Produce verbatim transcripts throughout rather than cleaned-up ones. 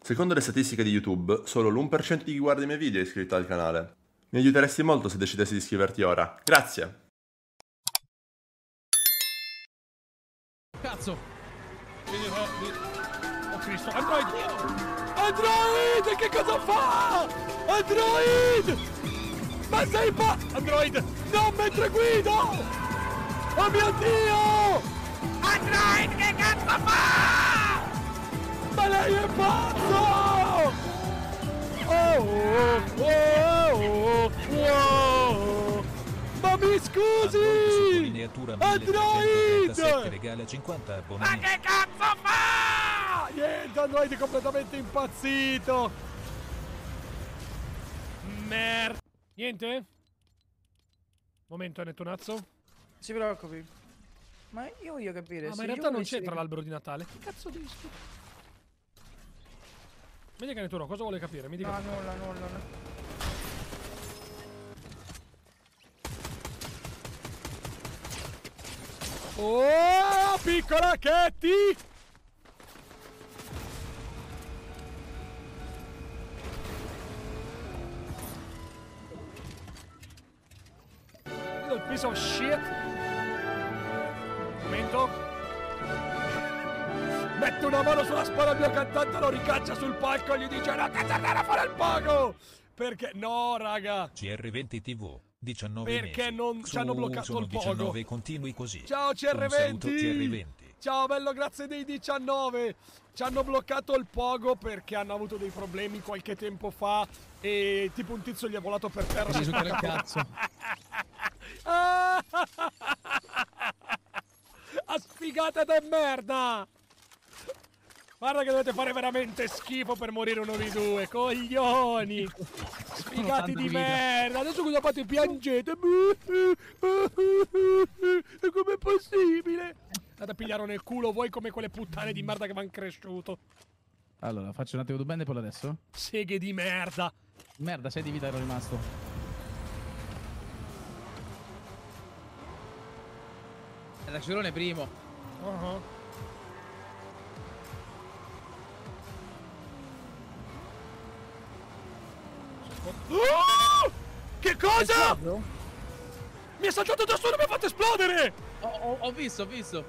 Secondo le statistiche di YouTube, solo l'uno per cento di chi guarda i miei video è iscritto al canale. Mi aiuteresti molto se decidessi di iscriverti ora. Grazie! Cazzo! Oh Cristo, Android! Android! Che cosa fa? Android! Ma sei pa... Android! Non mentre guido! Oh mio Dio! Android, che cazzo fa? Ma lei è pazzo! Oh, oh, oh, oh, oh. Ma mi scusi! Android! Regala cinquanta Ma abbonamenti. che cazzo fa? Niente, Android è completamente impazzito! Mer... Niente? Momento, nettunazzo. Non si preoccupi. Ma io voglio capire. Ah, se ma in io realtà non volessi- c'entra l'albero di Natale. Che cazzo dici? Mi dica Nettuno, cosa vuole capire? Mi dica. No, nulla, nulla. no. Oh, piccola Ketty! Little piece of shit. Momento. Mette una mano sulla spalla al mio cantante, lo ricaccia sul palco e gli dice no, cazzo andare a fare il pogo! Perché? No, raga. C R venti tivù, diciannove Perché mesi. non ci hanno Su, bloccato sono il pogo? diciannove, continui così. Ciao C R Un saluto venti! C R venti. Ciao bello, grazie dei diciannove! Ci hanno bloccato il pogo perché hanno avuto dei problemi qualche tempo fa e tipo un tizio gli è volato per terra. Sì, su quel cazzo. Ah, sfigate de merda! Guarda che dovete fare veramente schifo per morire uno di due, coglioni! Sfigati di merda! Adesso cosa fate? Piangete! E com'è possibile? Andate a pigliare nel culo voi come quelle puttane di merda che m'han cresciuto. Allora, faccio un attimo di band e poi adesso. Seghe di merda! Merda, sei di vita ero rimasto. Era Cerone primo. Uh-huh. Oh! Che cosa? Mi è saltato da solo e mi ha fatto esplodere! Ho, ho, ho visto, ho visto.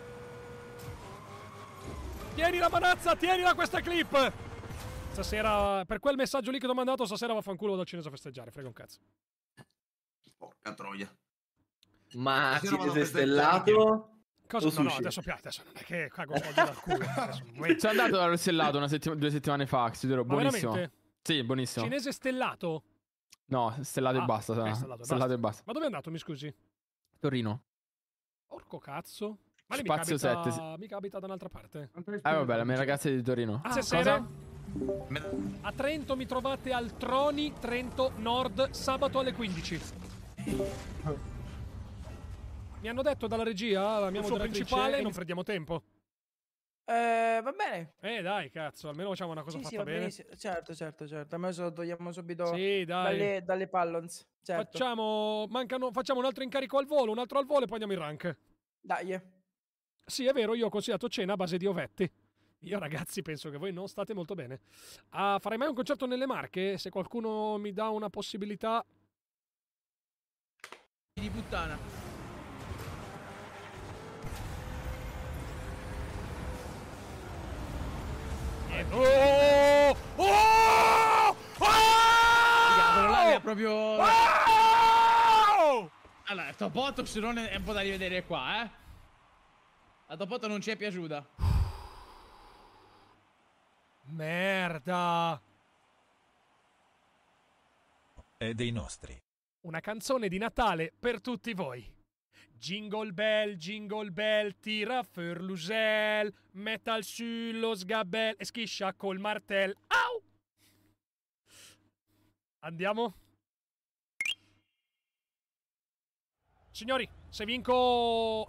Tieni la manazza, tienila questa clip! Stasera, per quel messaggio lì che ti ho mandato, stasera vaffanculo dal cinese a festeggiare, frega un cazzo. Porca troia. Ma Stasera vado a siete festeggiare stellato? Cosa? O No, no, sushi? adesso piace, adesso non è che cago soldi dal culo. Adesso, un momento. Sono andato dallo stellato una settima- due settimane fa, considero Ma buonissimo. veramente? Sì, buonissimo. Cinese stellato? No, stellato Ah, e basta. ok, no. stellato e Stellato basta. e basta. Ma dove è andato, mi scusi? Torino. Porco cazzo. Ma lì Spazio mi capita, sette, sì. mi capita da un'altra parte. Eh vabbè, la mia ragazza è di Torino. Ah, stasera? A Trento mi trovate al Troni, Trento Nord, sabato alle quindici. Mi hanno detto dalla regia, la mia Il suo moderatrice, principale, non perdiamo tempo. Eh, va bene. Eh dai, cazzo, almeno facciamo una cosa Sì, sì, fatta va bene. benissimo. Certo, certo, certo. A me lo togliamo subito Sì, dai. dalle, dalle pallons. Certo. Facciamo, mancano, facciamo un altro incarico al volo, un altro al volo e poi andiamo in rank. Dai. Sì, è vero, io ho consigliato cena a base di ovetti. Io ragazzi penso che voi non state molto bene. Ah, farei mai un concerto nelle Marche? Se qualcuno mi dà una possibilità... Di puttana. Oh! Oh! Quello là è proprio... Oh! Allora, Topotto Cerone è un po' da rivedere qua, eh. La Topotto non ci è piaciuta. Merda! È dei nostri. Una canzone di Natale per tutti voi. Jingle bell, jingle bell, tira für l'usel, metal sullo sgabel e schiscia col martel. Au! Andiamo? Signori, se vinco...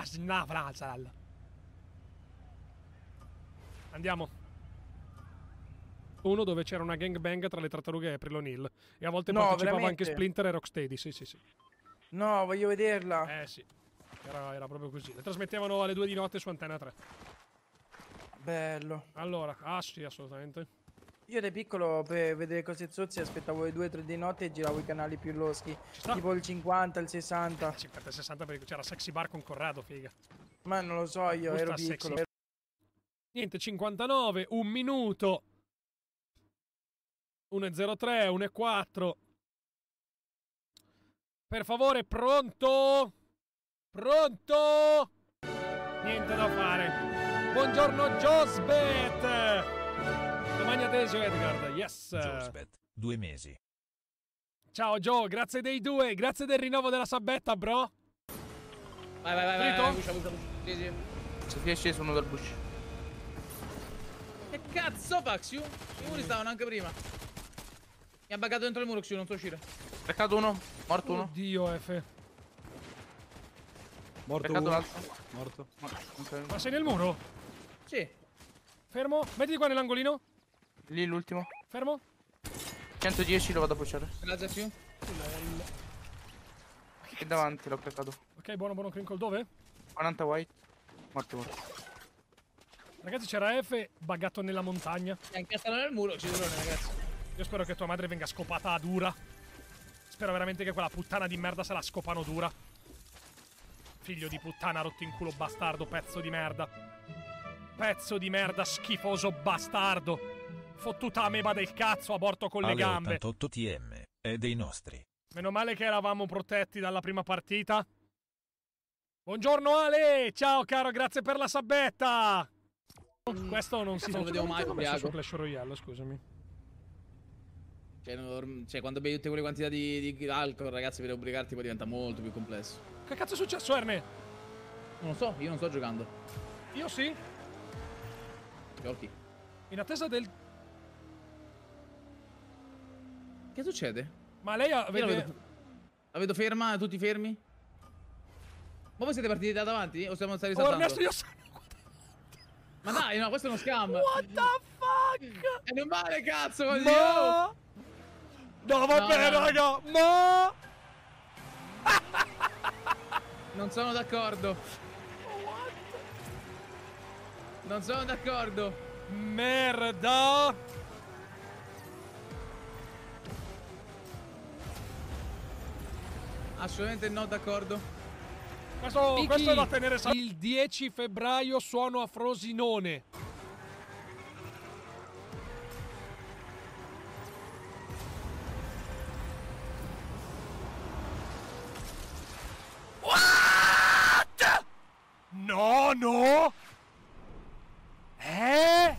Andiamo. Uno dove c'era una gangbang tra le tartarughe e April O'Neil. E a volte No, partecipava veramente? anche Splinter e Rocksteady, sì sì sì. No, voglio vederla. Eh sì, era, era proprio così. Le trasmettevano alle due di notte su Antenna tre. bello. Allora, ah sì, assolutamente. Io da piccolo per vedere cose zozze aspettavo le due tre di notte e giravo i canali più loschi. sta. Tipo il cinquanta, il sessanta. cinquanta e sessanta perché c'era Sexy Bar con Corrado, figa. Ma non lo so, io Gusta ero sexy. piccolo. Niente, cinquantanove, un minuto. uno e zero tre, uno e quattro. Per favore, pronto? Pronto? Niente da fare. Buongiorno Josbet. Domani Adesio Edgard, yes. Josbet, due mesi. Ciao Joe, grazie dei due, grazie del rinnovo della sabbetta, bro. Vai, vai, vai, vai, Finito? vai, buscia, buscia, buscia. Sì, sì. Se è sceso uno dal bush. Che cazzo fa, Xiu? I muri stavano anche prima. Mi ha buggato dentro il muro, Xiu, non so uscire. Peccato uno, morto uno. Oddio, F. Morto Peccato uno. l'altro. Morto. Ok. Ma sei nel muro? Sì. Fermo, mettiti qua nell'angolino. Lì l'ultimo. Fermo. centodieci lo vado a pushare. Grazie, Xiu. E davanti l'ho peccato. Ok, buono, buono, Crinkle, dove? quaranta white. Morto, morto. Ragazzi, c'era F buggato nella montagna. È incastrato nel muro, Cidrone, ragazzi. Io spero che tua madre venga scopata a dura. Spero veramente che quella puttana di merda se la scopano dura. Figlio di puttana, rotto in culo bastardo, pezzo di merda. Pezzo di merda, schifoso bastardo. Fottuta ameba del cazzo, aborto con le Ale gambe. ottantotto T M, è dei nostri. Meno male che eravamo protetti dalla prima partita. Buongiorno Ale, ciao caro, grazie per la sabbetta. Questo non si non lo vedevo mai, messo ubriaco. su Clash Royale, scusami. Cioè, non- cioè, quando bevi tutte quelle quantità di, di alcol, ragazzi, per ubriacarti poi diventa molto più complesso. Che cazzo è successo, Erne? Non lo so, io non sto giocando. Io sì, Giochi. in attesa del... Che succede? Ma lei ha... Io la vede- vedo, la vedo ferma, tutti fermi. Ma voi siete partiti da davanti? O stiamo stati Oh, saltando? Ernesto, io sono... Ma dai, no, questo è uno scam. What the fuck? E non vale, cazzo, così. Ma... No, vabbè, No. raga, ma... Non sono d'accordo. Non sono d'accordo. Merda! Assolutamente no, d'accordo. Questo, Picchi. questo è da tenere sa- Il dieci febbraio suono a Frosinone. What? No, no! Eh?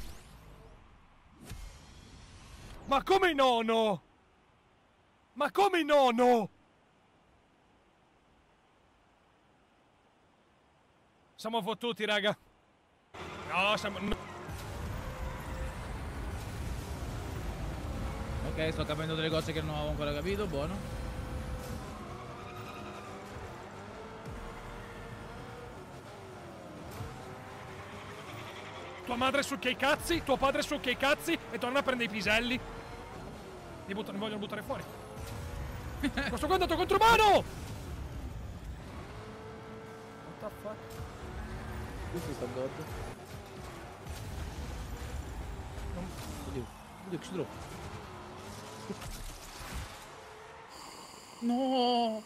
Ma come no, no? Ma come no, no? Siamo fottuti, raga. No, siamo... no. Ok, sto capendo delle cose che non avevo ancora capito, buono. Tua madre succhia i cazzi, tuo padre succhia i cazzi e torna a prendere i piselli. Li, buttano, li vogliono buttare fuori. Questo qua è andato contro mano! What the fuck? Questo sta god. Oddio, oddio, che ci trovo. No!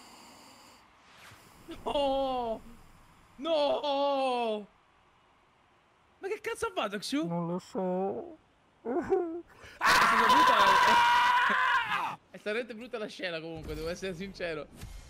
No! No! Ma che cazzo ha fatto, Xiu? Non lo so. È stata brutta la... È stata veramente brutta la scena comunque, devo essere sincero.